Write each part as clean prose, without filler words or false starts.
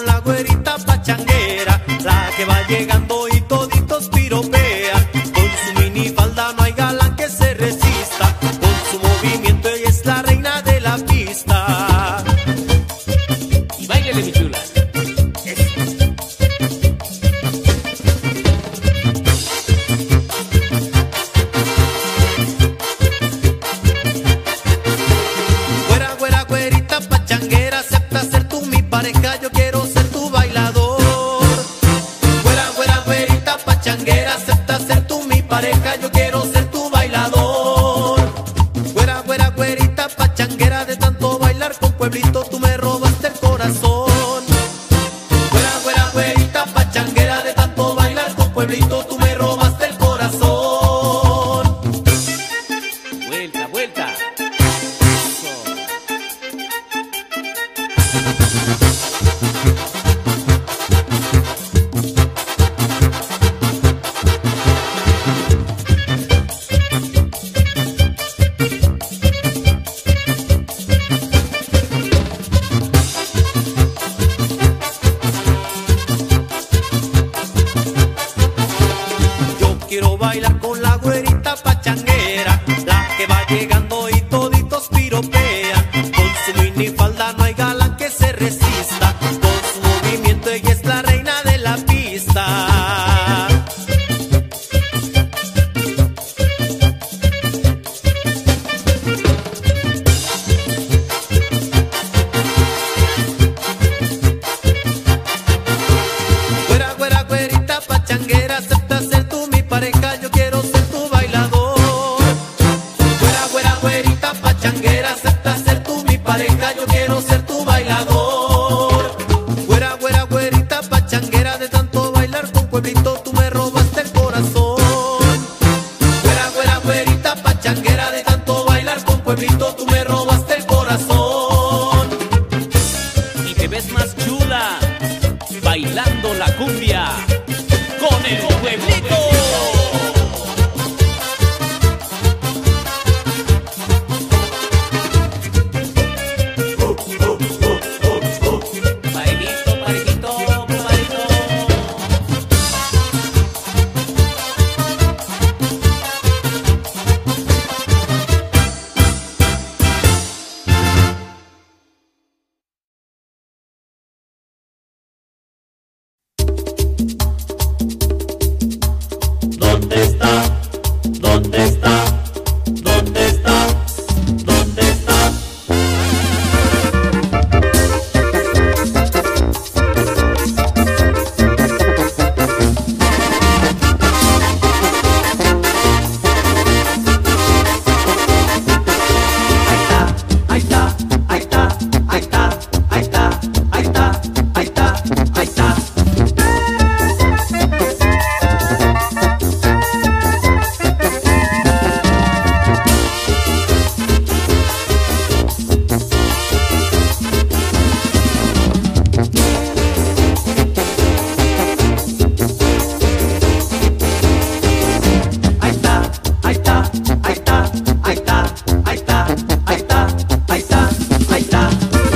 la güerita pachanguera, la que va llegando y toditos piropean. Con su minifalda no hay galán que se resista, con su movimiento ella es la reina de la pista. Y báilele, mi chula. Güera, güera, güerita pachanguera, acepta ser tú mi pareja, yo quiero ser tu bailador. Güera, güera, güerita pachanguera, acepta ser tú mi pareja, yo quiero ser tu bailador. Güera, güera, güerita pachanguera, de tanto bailar con Pueblito tú me robaste el corazón. Güera, güera, güerita pachanguera, de tanto bailar con Pueblito tú me robaste el corazón. Vuelta, vuelta. Yo quiero bailar con la güerita pachanguera, la que va llegando y toditos piropean. Con su minifalda no hay galán que se resista, con su movimiento ella es la reina de la pista. Güera, güera, güerita pachanguera, acepta ser tú mi pareja, yo quiero ser tu bailador. Güera, güera, güerita pachanguera, acepta ser tú mi pareja, yo quiero ser tu bailador. Güera, güera, güerita pachanguera, de tanto bailar con Pueblito tú me robaste el corazón. Güera, güera, güerita pachanguera, de tanto bailar con Pueblito tú me robaste el corazón. Y te ves más chula bailando la cumbia con el Pueblito. Bailito, parejito, parejito. ¿Dónde está? ¿Dónde está? ¿Dónde está? ¿Dónde está? Ahí está, ahí está, ahí está, ahí está, ahí está, ahí está, ahí está. Ahí está, ahí está, ahí está, ahí está, ahí está, ahí está, ahí está, ahí está.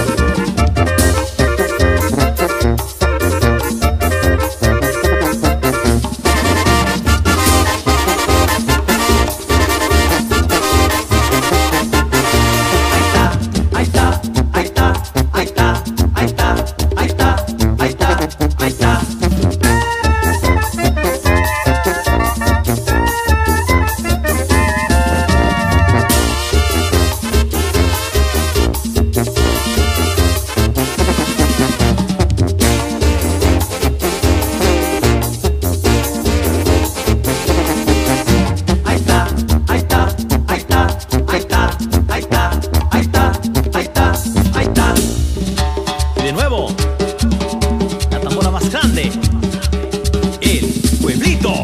Ahí está, ahí está, ahí está, ahí está, ahí está, ahí está, ahí está. Ahí está, ahí está, ahí está, ahí está, ahí está, ahí está, ahí está, ahí está. Y de nuevo, la tambora más grande, el Pueblito.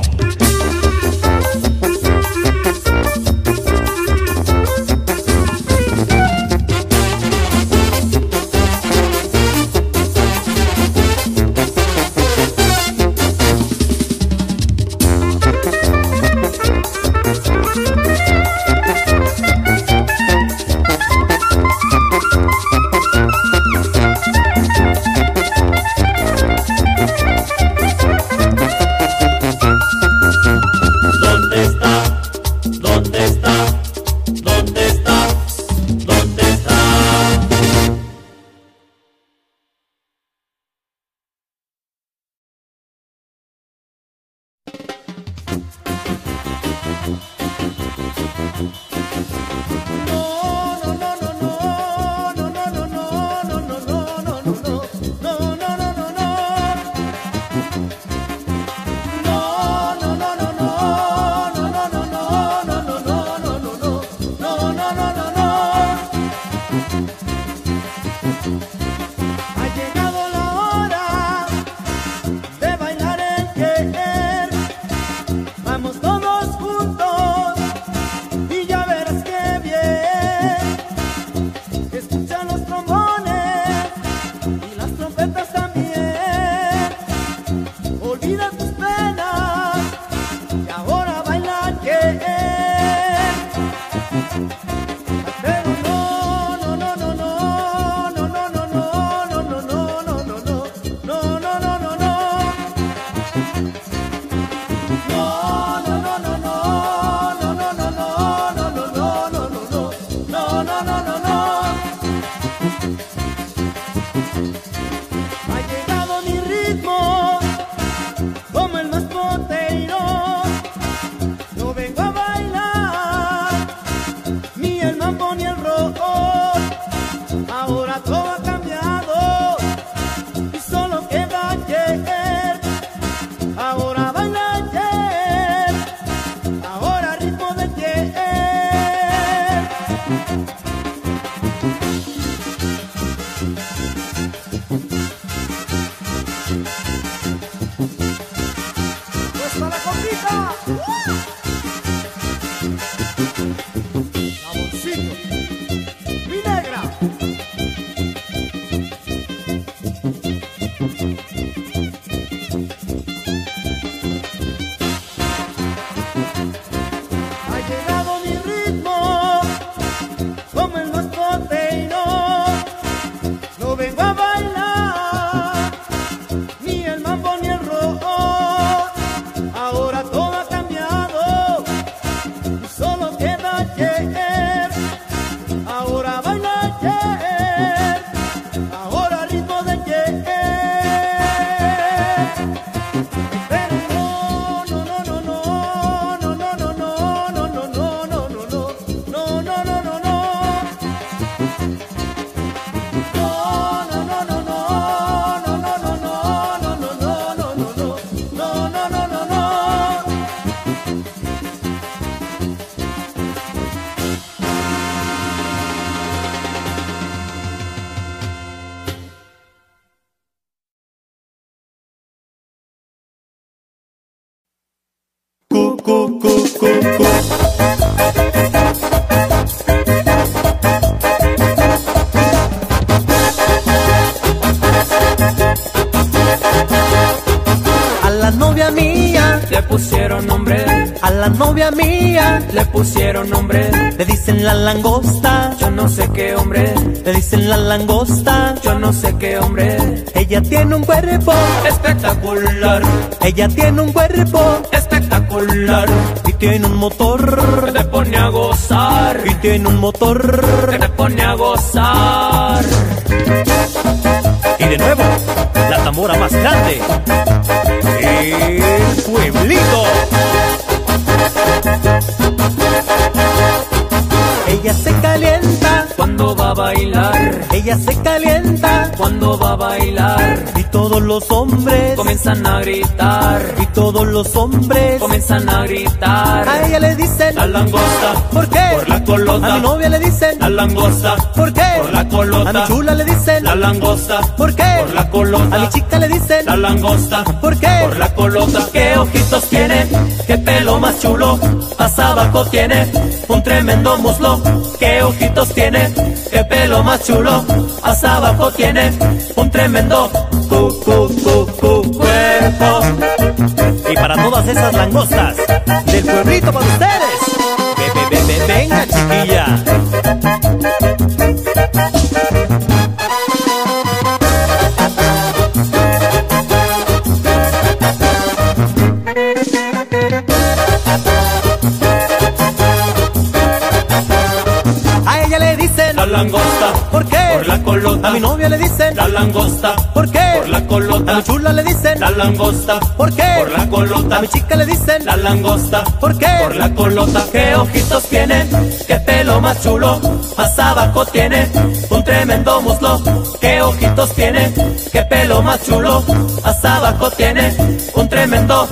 Novia mía, le pusieron nombre, le dicen la langosta, yo no sé qué hombre, le dicen la langosta, yo no sé qué hombre. Ella tiene un cuerpo espectacular, ella tiene un cuerpo espectacular, y tiene un motor que te pone a gozar, y tiene un motor que te pone a gozar. Y de nuevo, la tambora más grande, el pueblito. Ella se calienta cuando va a bailar, ella se calienta cuando va a bailar, y todos los hombres comienzan a gritar, y todos los hombres comienzan a gritar. A ella le dicen la langosta, ¿por qué? Por la colota. A mi novia le dicen la langosta, ¿por qué? Por la colota. A mi chula le dicen la langosta, ¿por qué? Por la colota. A mi chica le dicen la langosta, ¿por qué? Por la colota. ¿Qué ojitos tiene? ¿Qué pelo más chulo? Hasta abajo tiene un tremendo muslo. ¿Qué ojitos tiene? ¿Qué pelo más chulo? Hasta abajo tiene un tremendo cuerpo. Y para todas esas langostas del pueblito para ustedes, venga chiquilla. La langosta, ¿por qué? Por la colota. A mi novia le dicen la langosta, ¿por qué? Por la la colota. A mi chula le dicen la langosta. ¿Por qué? Por la colota. A mi chica le dicen la langosta. ¿Por qué? Por la colota. Qué ojitos tiene, qué pelo más chulo, más abajo tiene un tremendo muslo. Qué ojitos tiene, qué pelo más chulo, más abajo tiene un tremendo.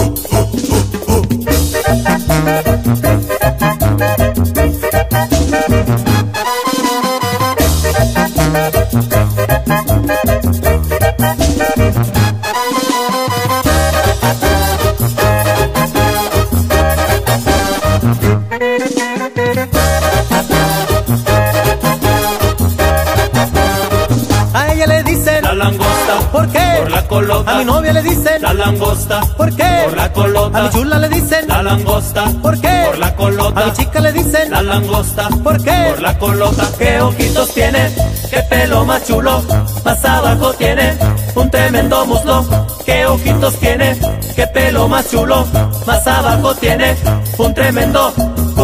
A ella le dicen La langosta. ¿Por qué? Por la colota. A mi novia le dicen La langosta. ¿Por qué? Por la colota. A mi chula le dicen La langosta. ¿Por qué? Por la colota. A mi chica le dicen la langosta. ¿Por qué? Por la colota. Qué ojitos tiene, qué pelo más chulo, más abajo tiene un tremendo muslo. Qué ojitos tiene, qué pelo más chulo, más abajo tiene un tremendo.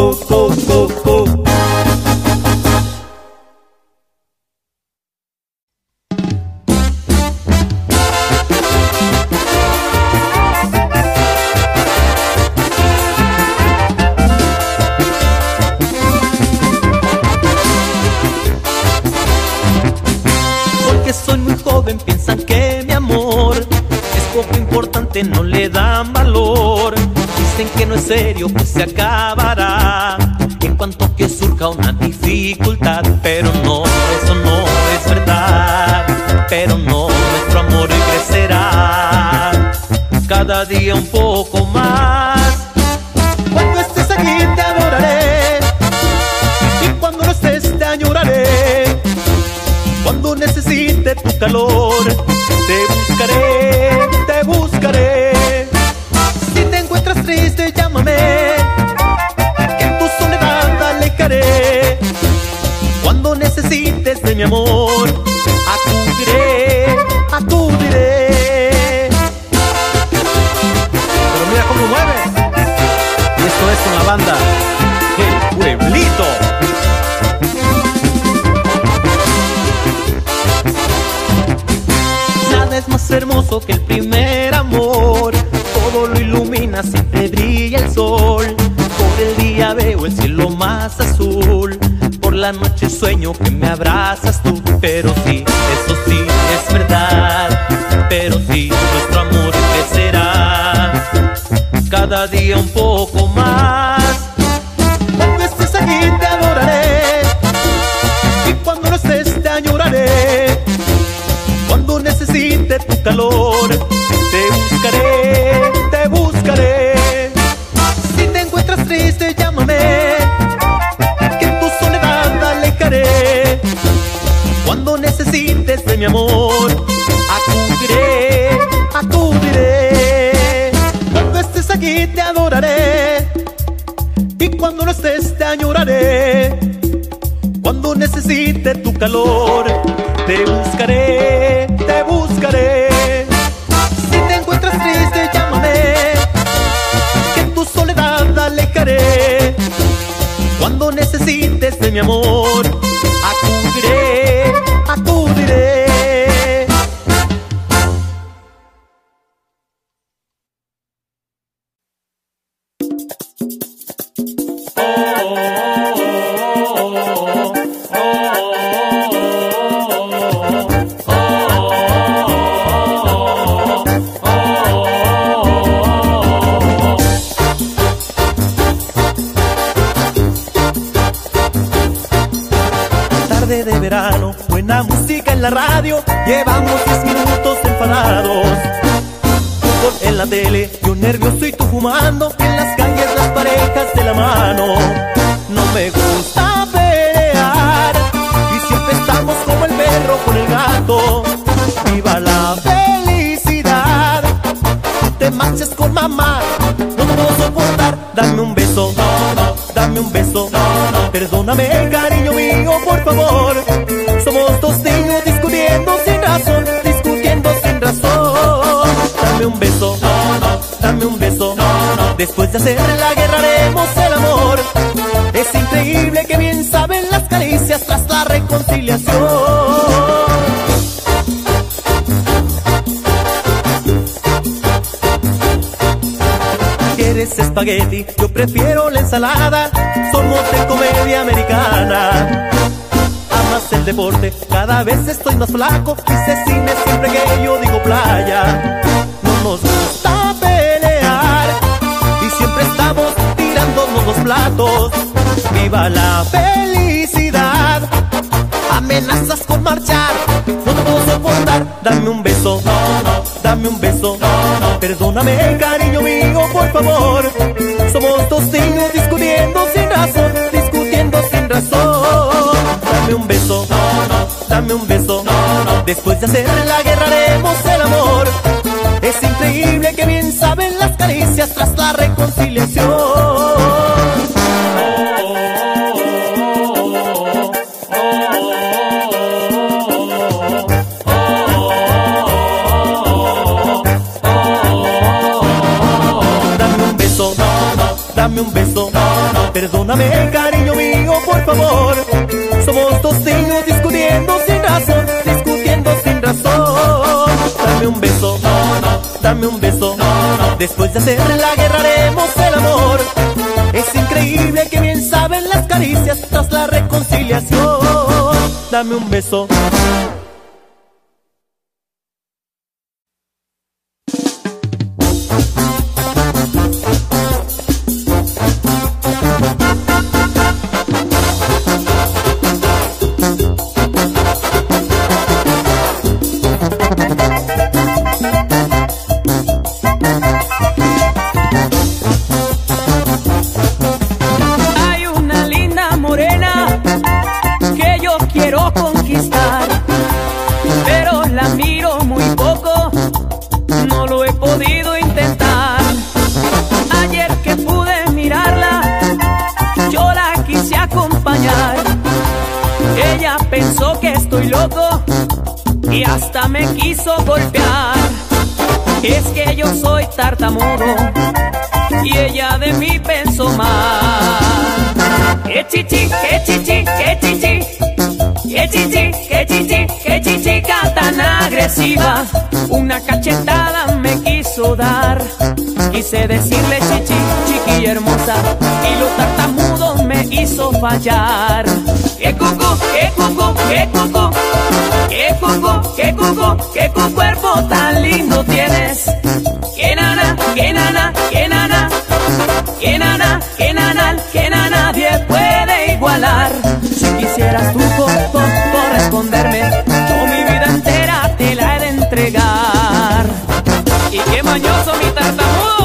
Porque soy muy joven piensan que mi amor es poco importante, no le dan valor. Dicen que no es serio, que se acabará en cuanto que surja una dificultad. Pero no, eso no es verdad. Pero no, nuestro amor crecerá cada día un poco más. Cuando estés aquí te adoraré, y cuando no estés te añoraré. Cuando necesite tu calor, te buscaré, te buscaré. Si te encuentras triste, llámame, que en tu soledad alejaré. Cuando necesites de mi amor, acudiré, acudiré. Pero mira cómo mueve. Y esto es una banda, El Pueblito. Nada es más hermoso que el primer amor. Todo lo ilumina, siempre brilla el sol. Por el día veo el cielo más azul. Por la noche sueño que me abrazas tú. Pero sí, eso sí es verdad. Pero sí, nuestro amor crecerá cada día un poco más. Cuando estés aquí te adoraré, y cuando no estés te añoraré. Cuando necesite tu calor, te buscaré, te buscaré. Si te encuentras triste, llámame, que en tu soledad alejaré. Cuando necesites de mi amor, acudiré, acudiré. Cuando estés aquí te adoraré, y cuando no estés te añoraré. Cuando necesite tu calor, te buscaré, te buscaré. Si te encuentras triste, llámame, que en tu soledad alejaré. Cuando necesites de mi amor, acudiré, acudiré. De verano, buena música en la radio, llevamos 10 minutos enfadados. Fútbol en la tele, yo nervioso y tú fumando, en las calles las parejas de la mano. No me gusta pelear, y siempre estamos como el perro con el gato. Viva la felicidad, te marchas con mamá, no te puedo soportar. Dame un beso, dame un beso, perdóname cariño mío, por favor. Somos dos niños discutiendo sin razón, discutiendo sin razón. Dame un beso, dame un beso, después de hacer la guerra haremos el amor. Es increíble que bien saben las caricias tras la reconciliación. comes espagueti, yo prefiero la ensalada. Somos de comedia americana. Amas el deporte, cada vez estoy más flaco. Dice cine siempre que yo digo playa. No nos gusta pelear y siempre estamos tirándonos los platos. ¡Viva la felicidad! Amenazas con marchar, no te puedo soportar. Dame un beso, dame un beso. Perdóname, cariño mío, por favor. Somos dos niños discutiendo sin razón, discutiendo sin razón. Dame un beso, dame un beso. Después de hacer la guerra haremos el amor. Es increíble que bien saben las caricias tras la reconciliación. Dame un beso, perdóname, cariño mío, por favor. Somos dos niños discutiendo sin razón, discutiendo sin razón. Dame un beso, dame un beso. Después de hacer la guerra haremos el amor. Es increíble que bien saben las caricias tras la reconciliación. Dame un beso. Pensó que estoy loco y hasta me quiso golpear. Es que yo soy tartamudo y ella de mí pensó mal. Que chichi, que chichi, que chichi, que chichi, que chichi, que chichica tan agresiva. Una cachetada me quiso dar. Quise decirle chichi, chiquilla hermosa, y lo tartamudo me hizo fallar. ¡Qué cuco, qué cuco, qué cuco! ¡Qué cuco, qué cuco, qué cuerpo tan lindo tienes! ¡Qué nana, qué nana, qué nana! ¡Qué nana, qué nana, qué nana! Nadie puede igualar. Si quisieras tú corresponderme, yo mi vida entera te la he de entregar. ¡Y qué mañoso mi tartamudo!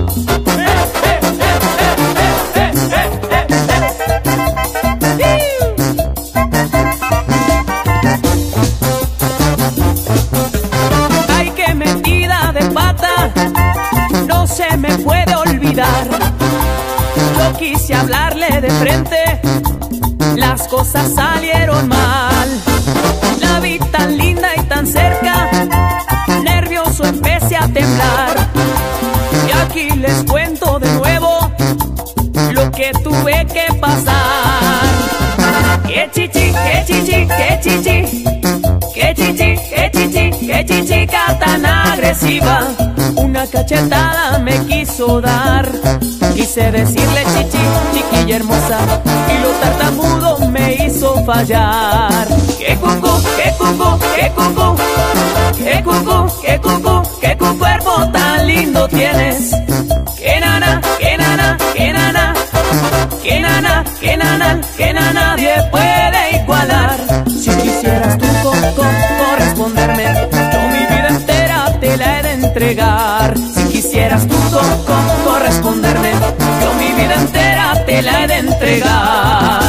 Ay, qué metida de pata, no se me puede olvidar. Yo quise hablarle de frente, las cosas salieron mal. La vi tan linda y tan cerca, nervioso empecé a temblar. Y aquí les cuento de nuevo lo que tuve que pasar. Que chichi, que chichi, que chichi, que chichi, que chichi, que chichica tan agresiva. Una cachetada me quiso dar. Quise decirle chichi, chiquilla hermosa, y lo tartamudo me hizo fallar. Que cuco, que cuco, que cuco, que cuco, que cuco, que cuerpo tan lindo tienes. Que nana, que nana, que nana, que nana, que nana, que nana, nadie puede igualar. Si quisieras tú corresponderme, yo mi vida entera te la he de entregar. Si quisieras tú corresponderme, yo mi vida entera te la he de entregar.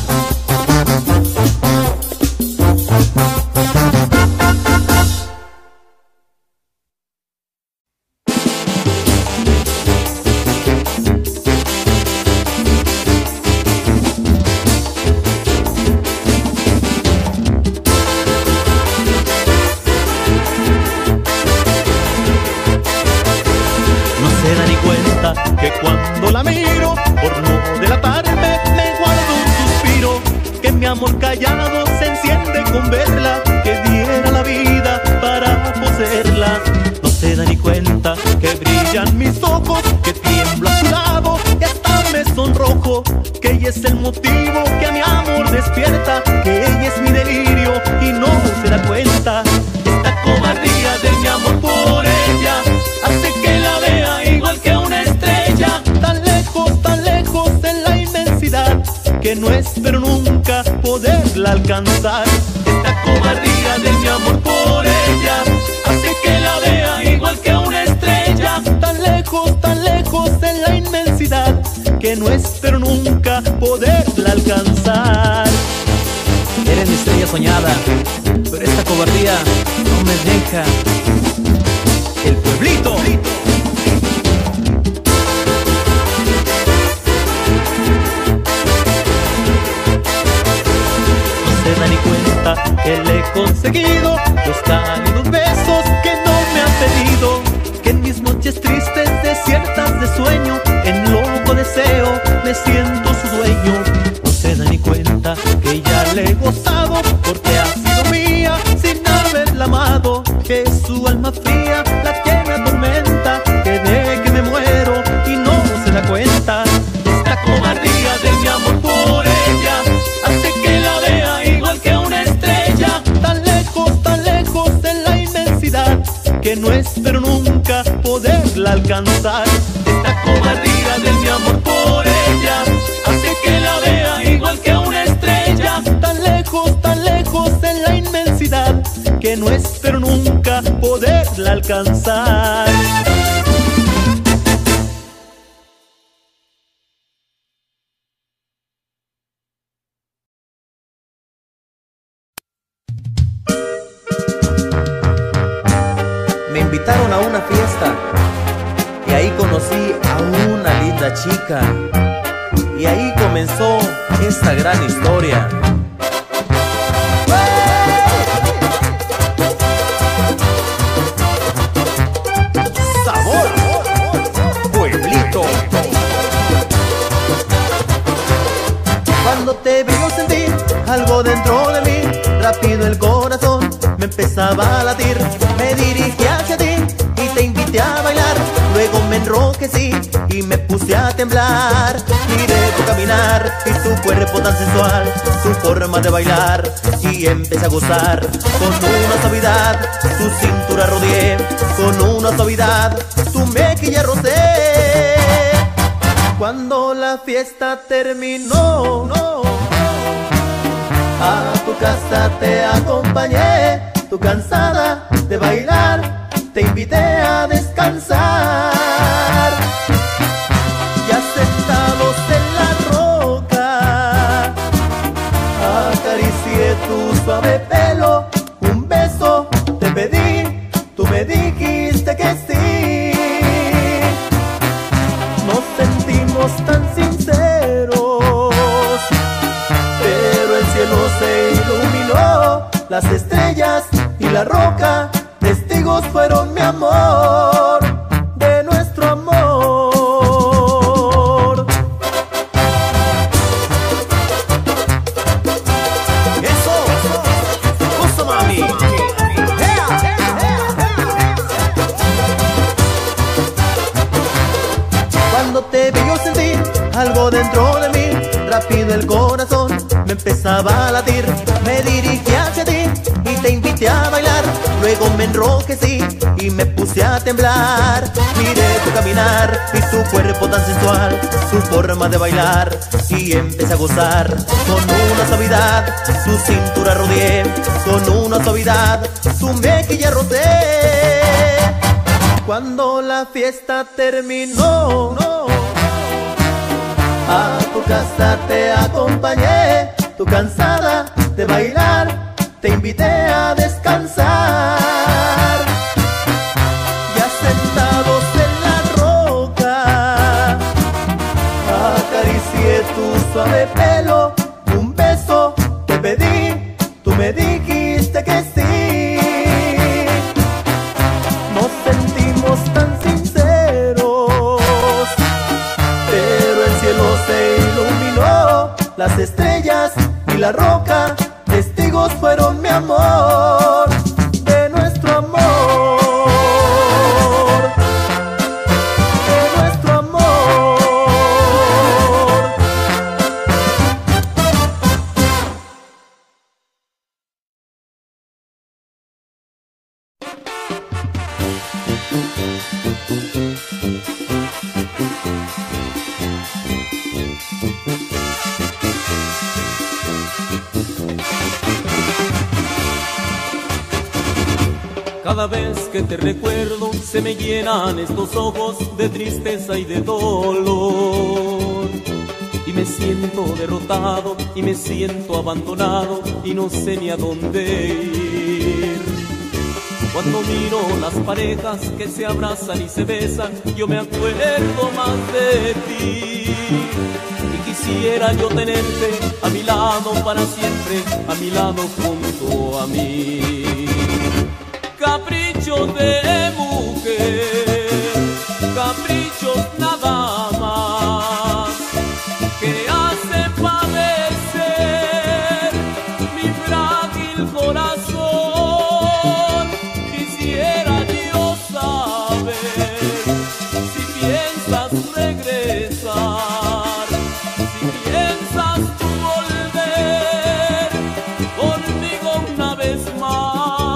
Que cuando la miro, por no delatarme, me guardo un suspiro. Que mi amor callado se enciende con verla, que diera la vida para poseerla. No se da ni cuenta que brillan mis ojos, que tiemblo a su ella es el motivo que a mi amor despierta, que ella es mi delirio y no se da cuenta. Esta cobardía de mi amor por ella hace que la vea igual que una estrella, tan lejos en la inmensidad, que no espero nunca poderla alcanzar. Esta cobardía de mi amor por ella hace que la vea igual que una estrella, tan lejos en la inmensidad, que no espero nunca poderla alcanzar. Eres mi estrella soñada, pero esta cobardía no me deja. El pueblito. Se da ni cuenta que le he conseguido los cálidos besos que no me ha pedido, que en mis noches tristes desiertas de sueño, en loco deseo me siento su dueño. No se da ni cuenta que ya le he gozado, porque ha sido mía sin haberla amado, que su alma fría la que me atormenta, que de que me muero y no se da cuenta. Esta cobardía de mi amor por ella hace que la vea igual que una estrella, tan lejos en la inmensidad, que no espero nunca poderla alcanzar. Esta cobardía de mi amor por ella hace que la vea igual que una estrella, tan lejos en la inmensidad, que no espero nunca poderla alcanzar. Me invitaron a una fiesta y ahí conocí a una linda chica, y ahí comenzó esta gran historia. Sabor Pueblito. Cuando te vi yo sentí algo dentro de mí, rápido el corazón me empezaba a latir. Me dirigí hacia ti y te invité a bailar, luego me enrojecí y me puse a temblar. Miré tu caminar y tu cuerpo tan sensual, tu forma de bailar, y empecé a gozar. Con una suavidad tu cintura rodeé, con una suavidad tu mejilla rocé. Cuando la fiesta terminó, a tu casa te acompañé, tú cansada de bailar, te invité a descansar. Ya sentados en la roca, acaricié tu suave pelo, un beso te pedí, tú me dijiste que sí. Nos sentimos tan sinceros, pero el cielo se iluminó, las estrellas y la roca testigos fueron, mi amor, de nuestro amor. Eso, goza mami. Cuando te vi yo sentí algo dentro de mí, rápido el corazón me empezaba a latir. Me dirigí hacia ti y te invité a bailar, luego me enrojecí y me puse a temblar. Miré tu caminar y tu cuerpo tan sensual, tu forma de bailar, y empecé a gozar. Con una suavidad tu cintura rodeé, con una suavidad tu mejilla rocé. Cuando la fiesta terminó, a tu casa te acompañé, tú cansada de bailar, te invité a descansar. Ya sentados en la roca, acaricié tu suave pelo, un beso te pedí, tú me dijiste que sí. Nos sentimos tan sinceros, pero el cielo se iluminó, las estrellas y la roca testigos fueron, mi amor, de nuestro amor, de nuestro amor. Cada vez que te recuerdo se me llenan estos ojos de tristeza y de dolor. Y me siento derrotado y me siento abandonado y no sé ni a dónde ir. Cuando miro las parejas que se abrazan y se besan, yo me acuerdo más de ti. Y quisiera yo tenerte a mi lado para siempre, a mi lado junto a mí. Caprichos de mujer, caprichos nada más, que hacen padecer mi frágil corazón. Quisiera yo saber si piensas regresar, si piensas tú volver conmigo una vez más.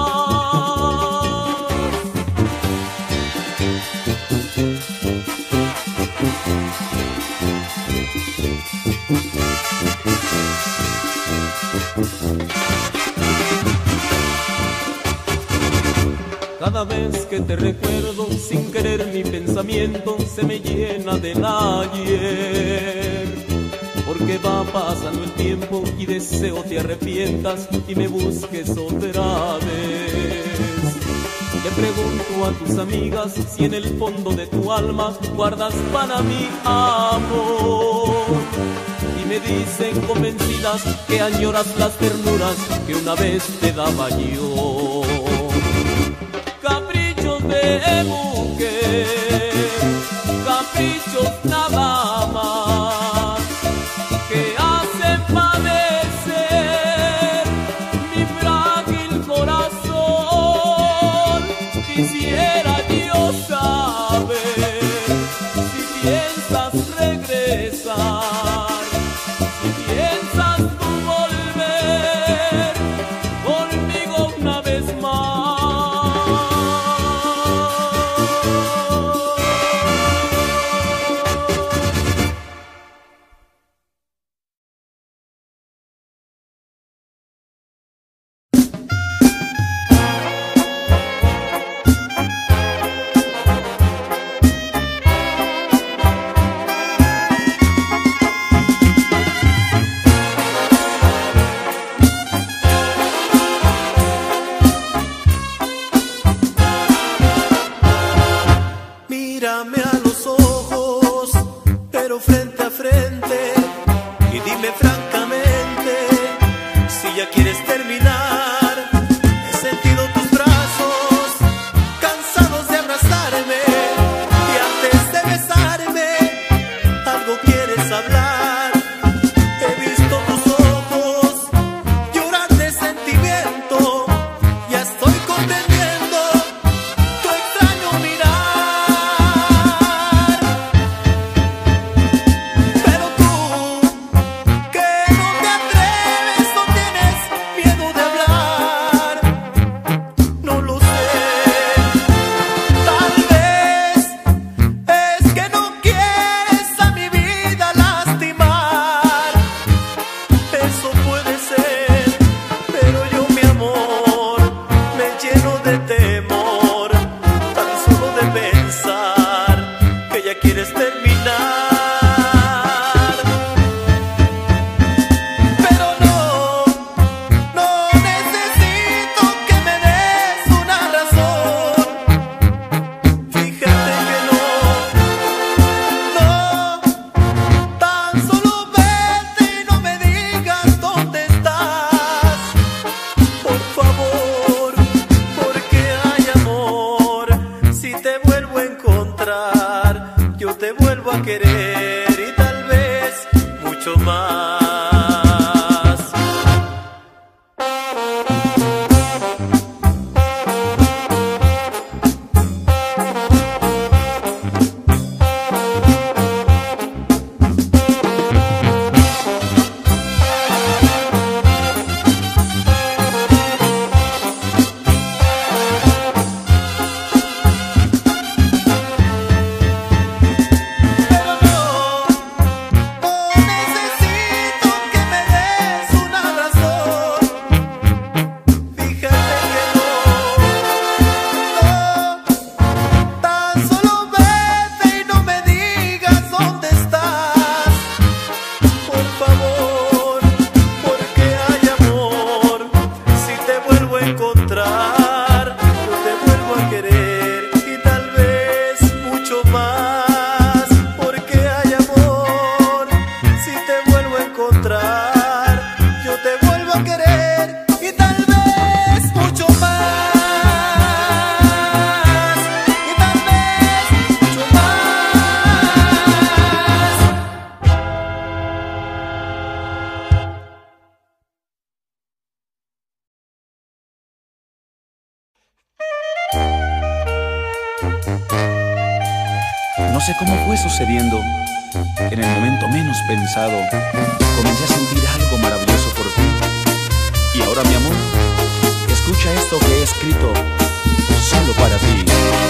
Cada vez que te recuerdo, sin querer mi pensamiento se me llena del ayer. Porque va pasando el tiempo y deseo te arrepientas y me busques otra vez. Le pregunto a tus amigas si en el fondo de tu alma guardas para mí amor. Y me dicen convencidas que añoras las ternuras que una vez te daba yo. Caprichos de mujer, caprichos nada más, que hacen padecer mi frágil corazón. Quisiera yo saber si piensas regresar, si piensas tú volver conmigo una vez más. Mírame a los ojos, pero frente a frente, y dime francamente si ya quieres terminar. He sentido tus brazos cansados de abrazarme, y antes de besarme algo quieres hablar. He visto tus ojos llorar de sentimiento, ya estoy comprendiendo tu extraño mirar. Quieres terminar, pero no necesito que me des una razón. Fíjate que no, tan solo vete y no me digas dónde estás, por favor, porque hay amor. Si te vuelvo a encontrar, yo te vuelvo a querer y tal vez mucho más. Pero no No sé cómo fue sucediendo. En el momento menos pensado, comencé a sentir algo maravilloso por ti. Y ahora, mi amor, escucha esto que he escrito solo para ti.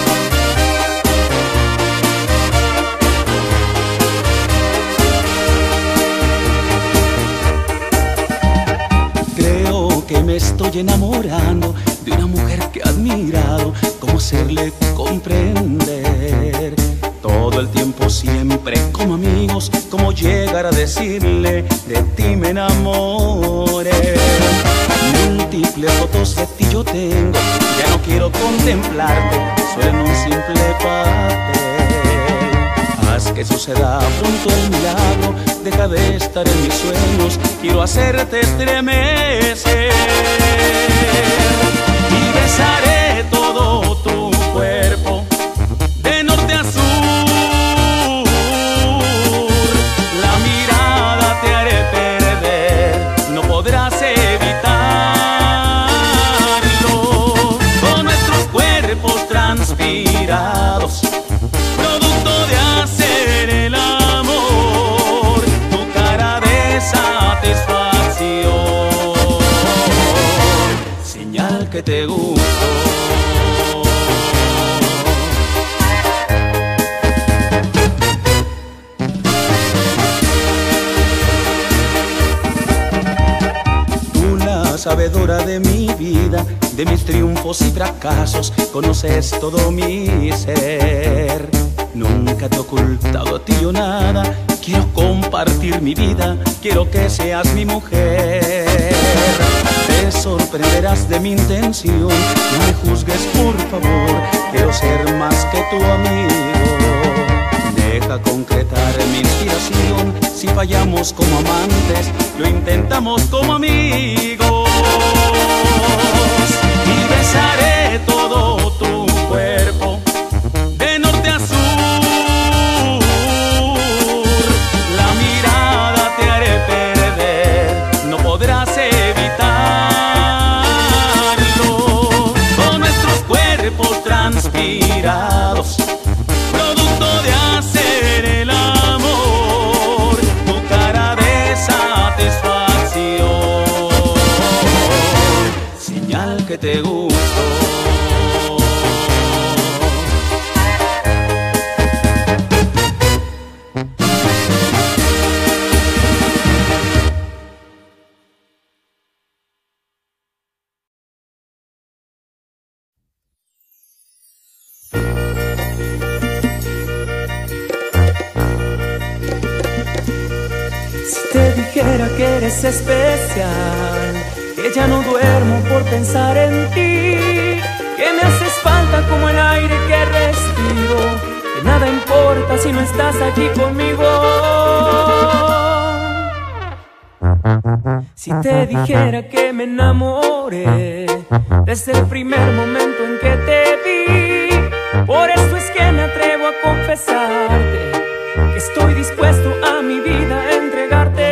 Creo que me estoy enamorando de una mujer que he admirado. ¿Cómo hacerle comprender? Todo el tiempo siempre como amigos, cómo llegar a decirle de ti me enamoré. Múltiples fotos de ti yo tengo, ya no quiero contemplarte, solo en un simple papel. Haz que suceda pronto el milagro, deja de estar en mis sueños, quiero hacerte estremecer. Y besaré todo tu cuerpo, de norte a sur. La mirada te haré perder, no podrás evitarlo. Con nuestros cuerpos transpirados, producto de hacer el amor, tu cara de satisfacción, señal que te gusto. Sabedora de mi vida, de mis triunfos y fracasos, conoces todo mi ser. Nunca te he ocultado a ti yo nada, quiero compartir mi vida, quiero que seas mi mujer. Te sorprenderás de mi intención, no me juzgues por favor, quiero ser más que tu amigo. Deja concretar mi inspiración, si fallamos como amantes, lo intentamos como amigos. Y besaré todo tu cuerpo, de norte a sur. La mirada te haré perder, no podrás evitarlo. Con nuestros cuerpos transpirados, producto de hacer el amor, tu cara de satisfacción, señal que te gustó. Si te dijera que eres especial, que ya no duermo por pensar en ti, que me haces falta como el aire que respiro, que nada importa si no estás aquí conmigo. Si te dijera que me enamoré desde el primer momento en que te vi, por eso es que me atrevo a confesarte que estoy dispuesto a mi vida a entregarte.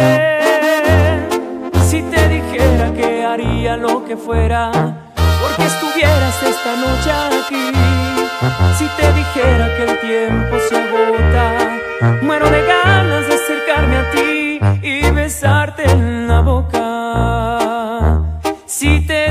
Si te dijera que haría lo que fuera porque estuvieras esta noche aquí, si te dijera que el tiempo se agota, muero de ganas de acercarme a ti y besarte en la boca. Si te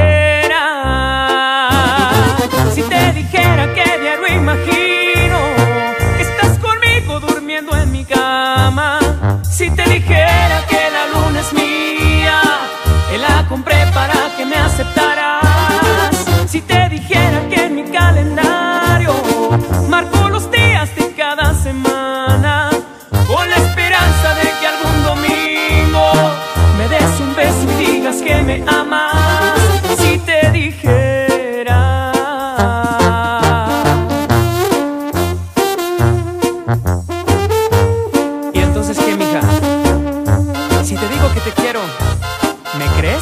dijera que diario imagino que estás conmigo durmiendo en mi cama, si te dijera que la luna es mía, que la compré para que me aceptaras, si te dijera que en mi calendario marco los días de cada semana, con la esperanza de que algún domingo me des un beso y digas que me amas. Si te dijera. ¿Y entonces qué, mija? Si te digo que te quiero, ¿me crees?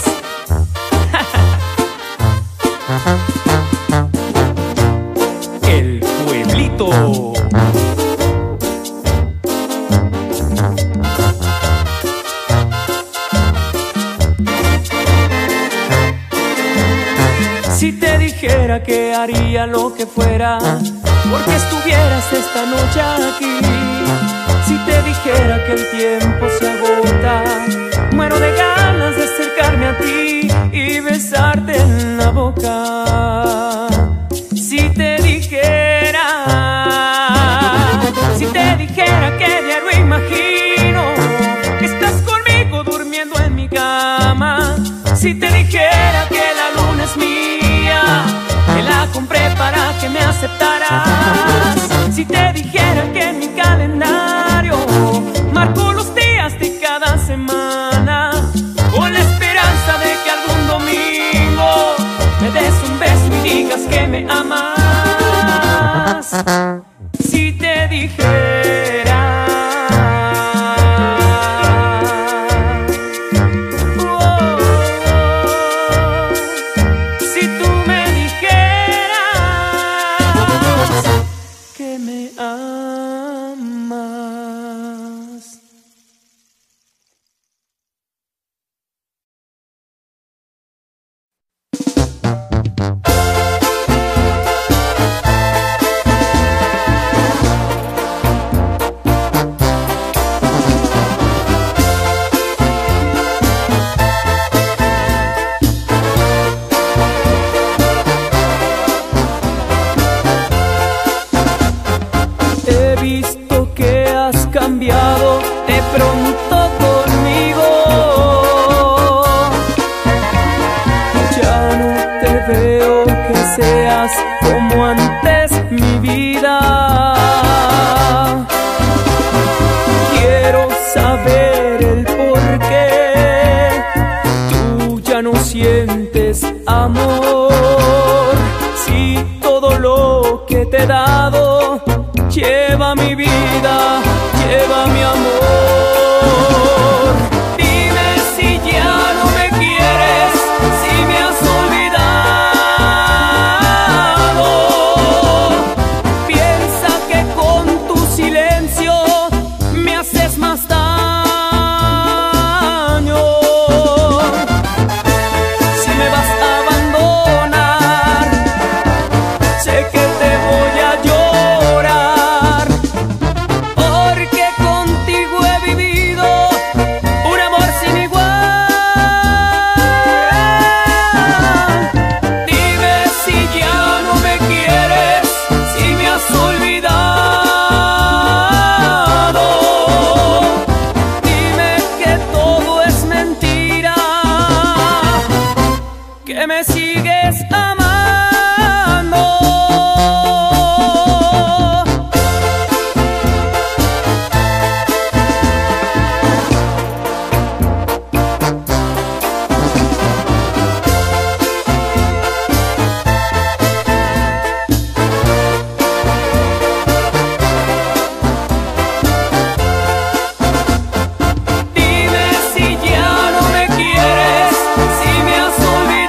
El pueblito. Si te dijera que haría lo que fuera porque estuvieras esta noche aquí. Si te dijera que el tiempo se agota, muero de ganas de acercarme a ti y besarte en la boca. Si te dijera que diario imagino que estás conmigo durmiendo en mi cama. Si te dijera que la luna es mía, que la compré para que me aceptaras. Si te dijera que en mi calendario marco los días de cada semana, con la esperanza de que algún domingo me des un beso y digas que me amas. Si te dijera de pronto conmigo, ya no te veo que seas como antes mi vida. Quiero saber el por qué tú ya no sientes amor, si todo lo que te he dado lleva mi vida, lleva mi amor. Dime si ya no me quieres, si me has olvidado. Piensa que con tu silencio me haces más daño. Si me vas a abandonar, sé que te voy a llorar, porque contigo he vivido un amor sin igual. Dime si ya no me quieres, si me has olvidado. Dime que todo es mentira, que me sigues amando. Dime si ya no me quieres, si me has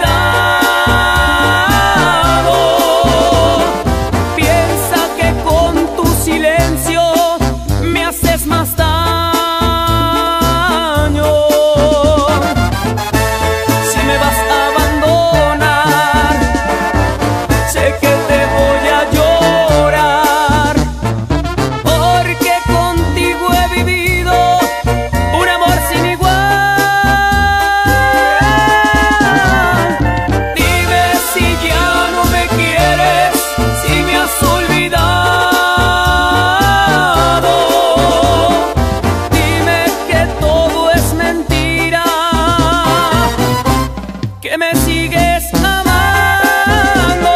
olvidado. Piensa que con tu silencio me haces más daño. Si me vas a abandonar, sé que te voy a llorar, porque contigo he vivido un amor sin igual. Dime si ya no me quieres, si me has olvidado. Dime que todo es mentira, que me sigues amando.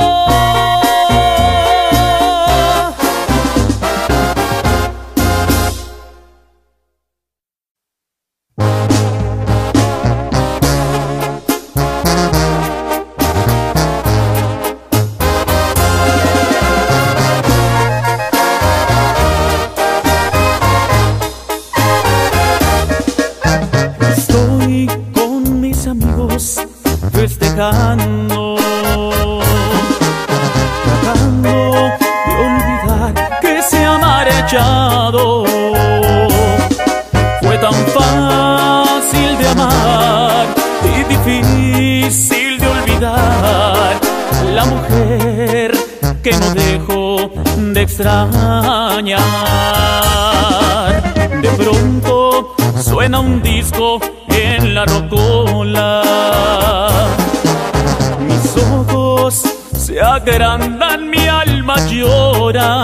Estoy con mis amigos festejando, tratando de olvidar que se ha marchado. Fue tan fácil de amar y difícil de olvidar la mujer que no dejo de extrañar. De pronto suena un disco en la rocola. Mis ojos se agrandan, mi alma llora,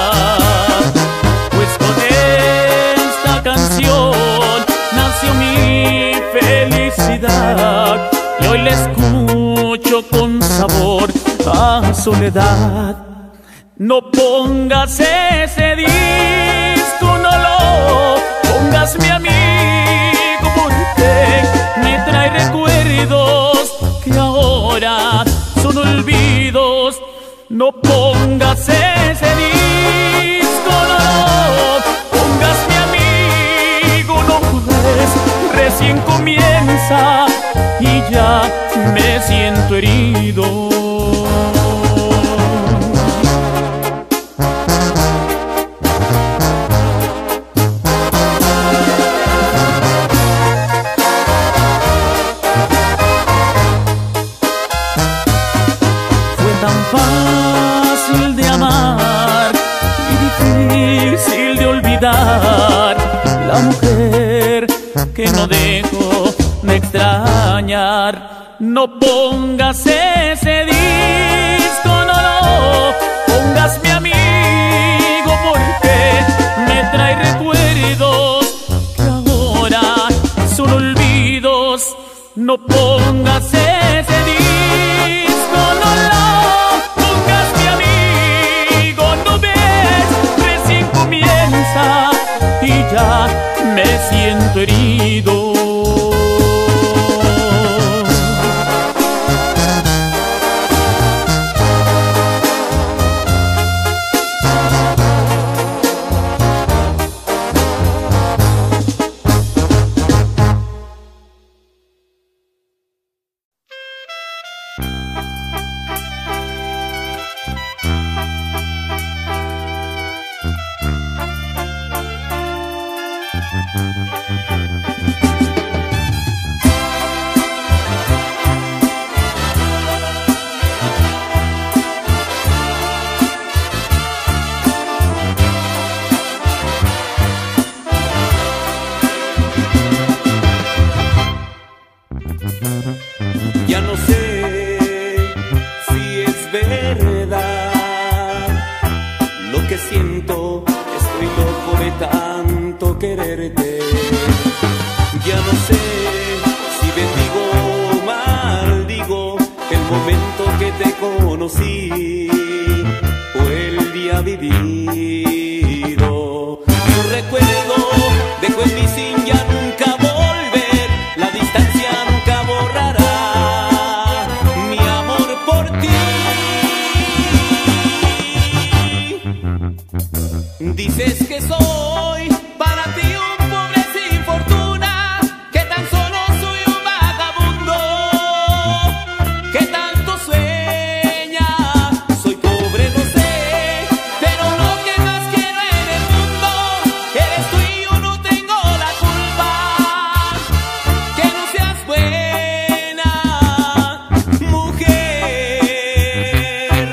pues con esta canción nació mi felicidad. Y hoy la escucho con sabor a soledad. No pongas ese disco, no lo pongas, mi amigo, porque me trae recuerdos que ahora son olvidos. No pongas ese disco, no lo pongas, mi amigo, no pues recién comienza y ya me siento herido. Fácil de amar y difícil de olvidar, la mujer que no dejo de extrañar. No pongas ese disco, no lo pongas, mi amigo, porque me trae recuerdos que ahora son olvidos. No pongas ese disco, no lo y ya me siento herido. Ya no sé si es verdad lo que siento, estoy loco de tanto quererte. Ya no sé si bendigo o maldigo el momento que te conocí o el día vivido. Tu recuerdo dejó en mí sin ya nunca volver, la distancia nunca borrará mi amor por ti. Dices que soy para ti un pobre sin fortuna, que tan solo soy un vagabundo, que tanto sueña. Soy pobre, lo sé, pero lo que más quiero en el mundo eres tú y yo no tengo la culpa. Que no seas buena mujer.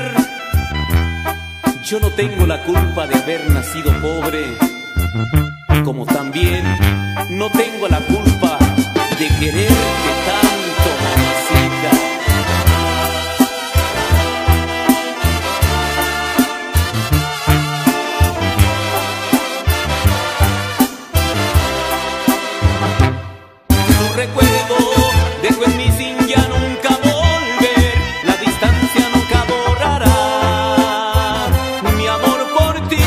Yo no tengo la culpa de haber nacido pobre, como también no tengo la culpa de quererte tanto, mamacita. Tu recuerdo dejó en mí sin ya nunca volver, la distancia nunca borrará mi amor por ti.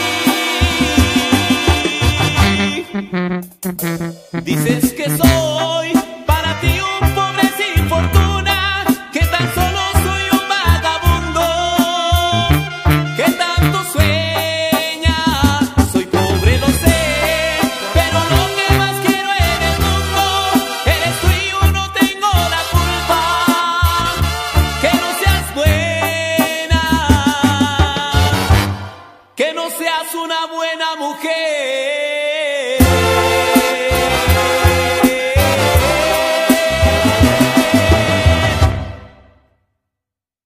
Dices que soy para ti un pobre sin fortuna, que tan solo soy un vagabundo, que tanto sueña. Soy pobre, lo sé, pero lo que más quiero en el mundo eres tú y yo no tengo la culpa. Que no seas buena, que no seas una buena mujer.